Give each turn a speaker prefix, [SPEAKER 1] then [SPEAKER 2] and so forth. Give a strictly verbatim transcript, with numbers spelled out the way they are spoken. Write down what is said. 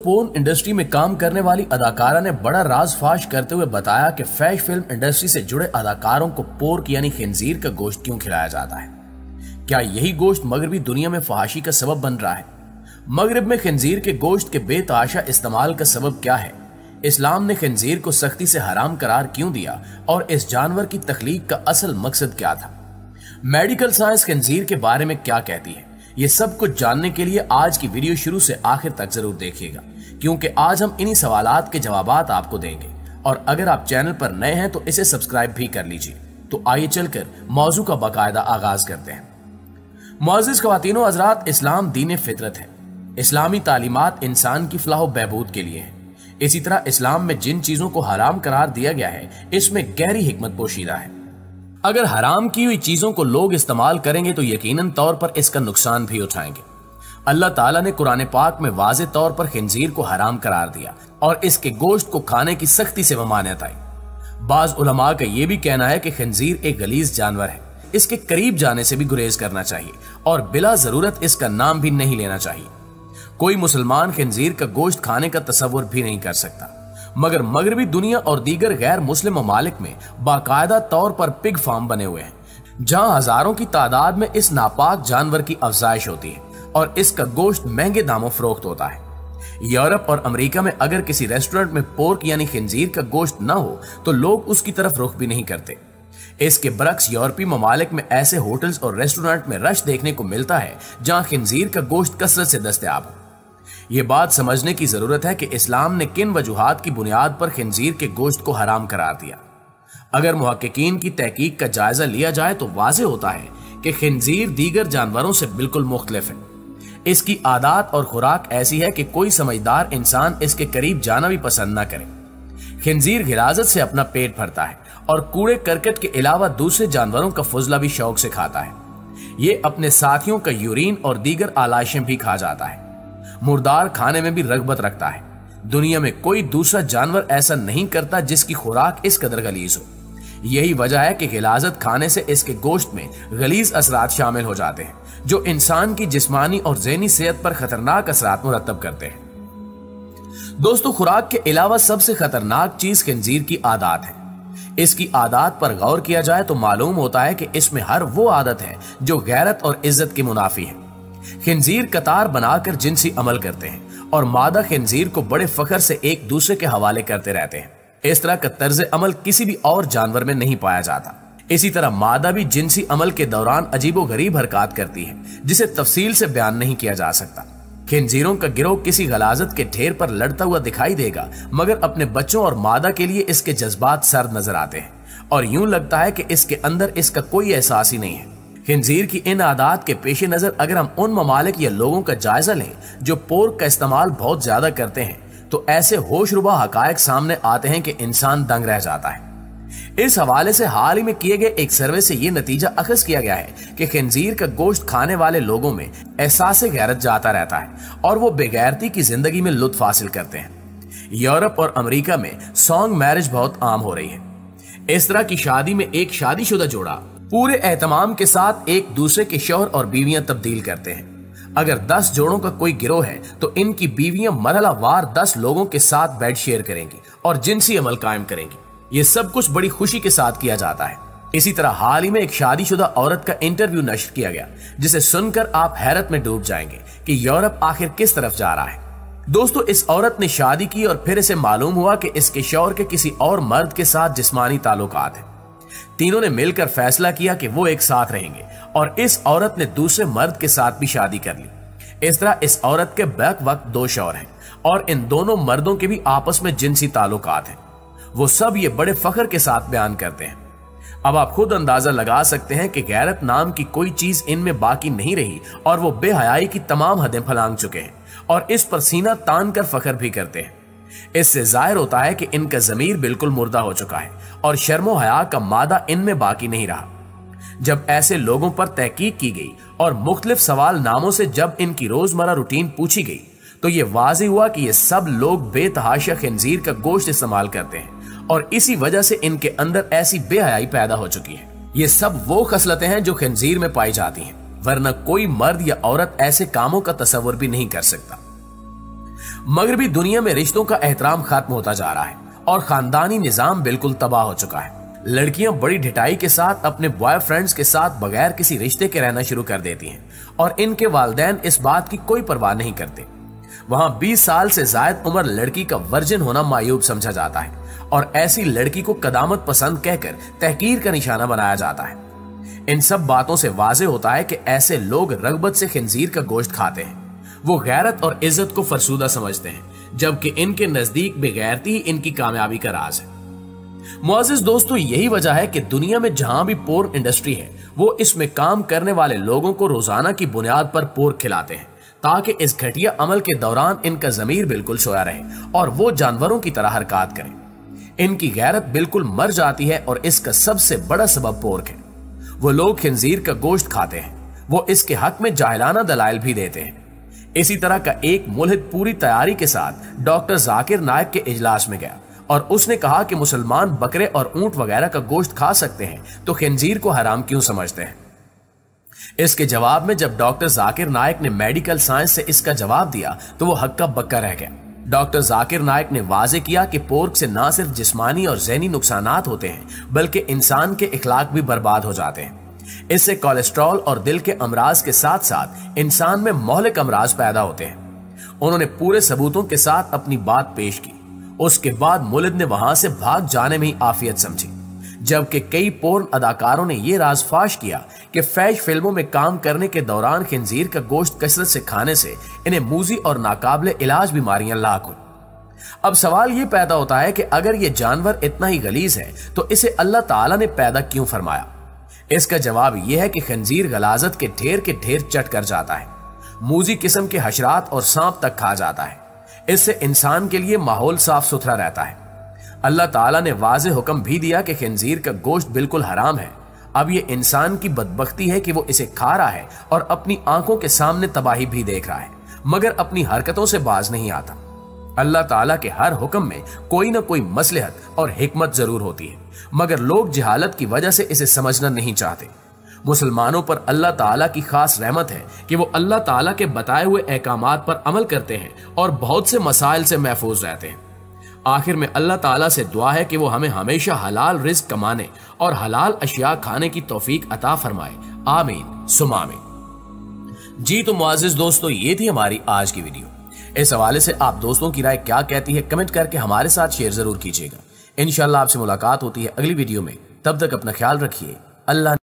[SPEAKER 1] Porn industry में काम करने वाली अदाकारा ने बड़ा राज फाश करते हुए बताया कि फैश फिल्म इंडस्ट्री से जुड़े अदाकारों को पोर्क यानी खिंजीर का गोश्त क्यों खिलाया जाता है। क्या यही गोश्त मगरबी दुनिया में फहाशी का सबब बन रहा है? मगरब में खिंजीर के गोश्त के बेतहाशा इस्तेमाल का सबब क्या है? इस्लाम ने खिंजीर को सख्ती से हराम करार क्यों दिया और इस जानवर की तख्लीक का असल मकसद क्या था? मेडिकल साइंस खिंजीर के बारे में क्या कहती है? ये सब कुछ जानने के लिए आज की वीडियो शुरू से आखिर तक जरूर देखिएगा, क्योंकि आज हम इन्हीं सवालात के जवाबात आपको देंगे। और अगर आप चैनल पर नए हैं तो इसे सब्सक्राइब भी कर लीजिए। तो आइए चलकर मौजू का बाकायदा आगाज करते हैं। मुअज़्ज़िज़ ख़वातीनो हज़रात, इस्लाम दीन फितरत है। इस्लामी तालीमात इंसान की फलाह बहबूद के लिए है। इसी तरह इस्लाम में जिन चीजों को हराम करार दिया गया है, इसमें गहरी हिकमत पोशीदा है। अगर हराम की हुई चीजों को लोग इस्तेमाल करेंगे तो यकीनन तौर पर इसका नुकसान भी उठाएंगे। अल्लाह ताला ने कुरान पाक में वाज़े तौर पर खिंजीर को हराम करार दिया और इसके गोश्त को खाने की सख्ती से ममानियत आई। बाज उलमा का यह भी कहना है कि खिंजीर एक गलीज जानवर है, इसके करीब जाने से भी गुरेज करना चाहिए और बिला जरूरत इसका नाम भी नहीं लेना चाहिए। कोई मुसलमान खिंजीर का गोश्त खाने का तसव्वुर भी नहीं कर सकता, मगर मगरबी दुनिया और दीगर गैर मुस्लिम ममालिक में बाकायदा तौर पर पिग फार्म बने हुए हैं, जहां हजारों की तादाद में इस नापाक जानवर की अफजाइश होती है और इसका गोश्त महंगे दामों फरोख्त होता है। यूरोप और अमेरिका में अगर किसी रेस्टोरेंट में पोर्क यानी खिंजीर का गोश्त न हो तो लोग उसकी तरफ रुख भी नहीं करते। इसके बरक्स यूरोपीय ममालिक में ऐसे होटल्स और रेस्टोरेंट में रश देखने को मिलता है जहां खिंजीर का गोश्त कसरत से दस्तयाब हो। ये बात समझने की जरूरत है कि इस्लाम ने किन वजूहात की बुनियाद पर खिंजीर के गोश्त को हराम करार दिया। अगर मुहक्किकीन की तहकीक का जायजा लिया जाए तो वाज़े होता है कि खिंजीर दीगर जानवरों से बिल्कुल मुख्तलिफ है। इसकी आदत और खुराक ऐसी है कि कोई समझदार इंसान इसके करीब जाना भी पसंद न करे। खिंजीर गिराजत से अपना पेट भरता है और कूड़े करकट के अलावा दूसरे जानवरों का फुजला भी शौक से खाता है। ये अपने साथियों का यूरिन और दीगर आलाशें भी खा जाता है। मुर्दार खाने में भी रगबत रखता है। दुनिया में कोई दूसरा जानवर ऐसा नहीं करता जिसकी खुराक इस कदर गलीज हो। यही वजह है कि गिलाजत खाने से इसके गोश्त में गलीज असरात शामिल हो जाते हैं, जो इंसान की जिस्मानी और ज़हनी सेहत पर खतरनाक असरात मुरतब करते हैं। दोस्तों, खुराक के अलावा सबसे खतरनाक चीज खिंजीर की आदत है। इसकी आदत पर गौर किया जाए तो मालूम होता है कि इसमें हर वो आदत है जो गैरत और इज्जत की मुनाफी है। खिंजीर कतार बनाकर जिनसी अमल करते हैं और मादा खिंजीर को बड़े फख्र से एक दूसरे के हवाले करते रहते हैं। इस तरह का तर्ज अमल किसी भी और जानवर में नहीं पाया जाता। इसी तरह मादा भी जिनसी अमल के दौरान अजीबो गरीब हरकत करती है, जिसे तफसील से बयान नहीं किया जा सकता। खिंजीरों का गिरोह किसी गलाजत के ढेर पर लड़ता हुआ दिखाई देगा, मगर अपने बच्चों और मादा के लिए इसके जज्बात सर्द नजर आते हैं और यूं लगता है कि इसके अंदर इसका कोई एहसास ही नहीं है। खिंजीर की इन आदत के पेश नजर अगर हम उन ममालिक या लोगों का जायजा लें जो पोर्क का इस्तेमाल बहुत ज्यादा करते हैं, तो ऐसे होशरुबा हकायक सामने आते हैं कि इंसान दंग रह जाता है। इस हवाले से हाल ही में किए गए एक सर्वे से यह नतीजा अखज़ किया गया है कि खिंजीर का गोश्त खाने वाले लोगों में एहसास गैरत जाता रहता है और वो बेगैरती की जिंदगी में लुत्फ हासिल करते हैं। यूरोप और अमेरिका में सॉन्ग मैरिज बहुत आम हो रही है। इस तरह की शादी में एक शादीशुदा जोड़ा पूरे एहतमाम के साथ एक दूसरे के शौहर और बीवियां तब्दील करते हैं। अगर दस जोड़ों का कोई गिरोह है तो इनकी बीवियां मरहलावार दस लोगों के साथ बेड शेयर करेंगी और जिनसी अमल कायम करेंगी। ये सब कुछ बड़ी खुशी के साथ किया जाता है। इसी तरह हाल ही में एक शादीशुदा औरत का इंटरव्यू नश्र किया गया, जिसे सुनकर आप हैरत में डूब जाएंगे कि यूरोप आखिर किस तरफ जा रहा है। दोस्तों, इस औरत ने शादी की और फिर इसे मालूम हुआ कि इसके शौहर के किसी और मर्द के साथ जिस्मानी ताल्लुकात हैं। तीनों ने मिलकर फैसला किया कि वो एक साथ रहेंगे और इस औरत ने दूसरे मर्द के साथ भी शादी कर ली। इस तरह इस औरत के बैक वक्त दो शौहर हैं और इन दोनों मर्दों के भी आपस में जिनसी ताल्लुकात हैं। वो सब ये बड़े फख्र के साथ बयान करते हैं। अब आप खुद अंदाजा लगा सकते हैं कि गैरत नाम की कोई चीज इनमें बाकी नहीं रही और वो बेहयाई की तमाम हदें फलांग चुके हैं और इस पर सीना तान कर फख्र भी करते हैं। इससे जाहिर होता है कि इनका जमीर बिल्कुल मुर्दा हो चुका है और शर्मो हया का मादा इनमें बाकी नहीं रहा। जब ऐसे लोगों पर तहकीक की गई और मुख्तलिफ सवाल नामों से जब इनकी रोजमर्रा रूटीन पूछी गई, तो ये वाज़ी हुआ कि ये सब लोग बेतहाशा खिंजीर का गोश्त इस्तेमाल करते हैं और इसी वजह से इनके अंदर ऐसी बेहयाई पैदा हो चुकी है। ये सब वो खसलतें हैं जो खिंजीर में पाई जाती हैं, वरना कोई मर्द या औरत ऐसे कामों का तसव्वुर भी नहीं कर सकता। मगरबी दुनिया में रिश्तों का एहतराम खत्म होता जा रहा है और खानदानी निजाम बिल्कुल तबाह हो चुका है। लड़कियां बड़ी ढिठाई के साथ अपने बॉयफ्रेंड्स के साथ बगैर किसी रिश्ते के रहना शुरू कर देती हैं और इनके वालिदैन इस बात की कोई परवाह नहीं करते। वहां बीस साल से ज्यादा उम्र लड़की का वर्जिन होना मायूब समझा जाता है और ऐसी लड़की को कदामत पसंद कहकर तहकीर का निशाना बनाया जाता है। इन सब बातों से वाजे होता है कि ऐसे लोग रगबत से खिंजीर का गोश्त खाते हैं। वो गैरत और इज्जत को फरसूदा समझते हैं, जबकि इनके नजदीक बेगैरती ही इनकी कामयाबी का राज है। मुअज़्ज़िज़ दोस्तों, यही वजह है कि दुनिया में जहां भी पोर्न इंडस्ट्री है वो इसमें काम करने वाले लोगों को रोजाना की बुनियाद पर पोर्क खिलाते हैं ताकि इस घटिया अमल के दौरान इनका जमीर बिल्कुल सोया रहे और वो जानवरों की तरह हरकत करें। इनकी गैरत बिल्कुल मर जाती है और इसका सबसे बड़ा सबब पोर्क है। वो लोग खिंजीर का गोश्त खाते हैं। वो इसके हक में जाहिलाना दलाइल भी देते हैं। इसी तरह का एक मुल्हिद पूरी तैयारी के साथ डॉक्टर जाकिर नायक के इजलास में गया और उसने कहा कि मुसलमान बकरे और ऊंट वगैरह का गोश्त खा सकते हैं तो खिंजीर को हराम क्यों समझते हैं। इसके जवाब में जब डॉक्टर जाकिर नायक ने मेडिकल साइंस से इसका जवाब दिया तो वो हक्का बक्का रह गया। डॉक्टर जाकिर नायक ने वाजे किया कि पोर्क से न सिर्फ जिस्मानी और ज़हनी नुकसानात होते हैं बल्कि इंसान के इखलाक भी बर्बाद हो जाते हैं। इससे कोलेस्ट्रॉल और दिल के अमराज के साथ साथ इंसान में मोहलिक अमराज पैदा होते हैं। उन्होंने पूरे सबूतों के साथ अपनी बात पेश की। उसके बाद मुल्द ने वहां से भाग जाने में ही आफियत समझी, जबकि कई पोर्न अदाकारों ने यह राज फाश किया कि फैश फिल्मों में काम करने के दौरान खिंजीर का गोश्त कसरत से खाने से इन्हें मूजी और नाकाबिले इलाज बीमारियां लाक हुई। अब सवाल यह पैदा होता है कि अगर यह जानवर इतना ही गलीज है तो इसे अल्लाह ताला ने पैदा क्यों फरमाया। इसका जवाब यह है कि खंजीर गलाजत के ढेर के ढेर चट कर जाता है, मूजी किस्म के हशरात और सांप तक खा जाता है। इससे इंसान के लिए माहौल साफ सुथरा रहता है। अल्लाह ताला ने वाज़े हुक्म भी दिया कि खंजीर का गोश्त बिल्कुल हराम है। अब यह इंसान की बदबख्ती है कि वो इसे खा रहा है और अपनी आंखों के सामने तबाही भी देख रहा है, मगर अपनी हरकतों से बाज नहीं आता। अल्लाह ताला के हर हुक्म में कोई ना कोई मसलहत और हिकमत जरूर होती है, मगर लोग जहालत की वजह से इसे समझना नहीं चाहते। मुसलमानों पर अल्लाह ताला की खास रहमत है कि वो अल्लाह ताला के बताए हुए अहकामात पर अमल करते हैं और बहुत से मसाइल से महफूज रहते हैं। आखिर में अल्लाह ताला से दुआ है कि वो हमें हमेशा हलाल रिज्क कमाने और हलाल अशिया खाने की तौफीक अता फरमाए। आमीन सुमा आमीन। जी तो मुअज़्ज़िज़ दोस्तों, ये थी हमारी आज की वीडियो। इस हवाले से आप दोस्तों की राय क्या कहती है कमेंट करके हमारे साथ शेयर जरूर कीजिएगा। इंशाल्लाह आपसे मुलाकात होती है अगली वीडियो में। तब तक अपना ख्याल रखिए। अल्लाह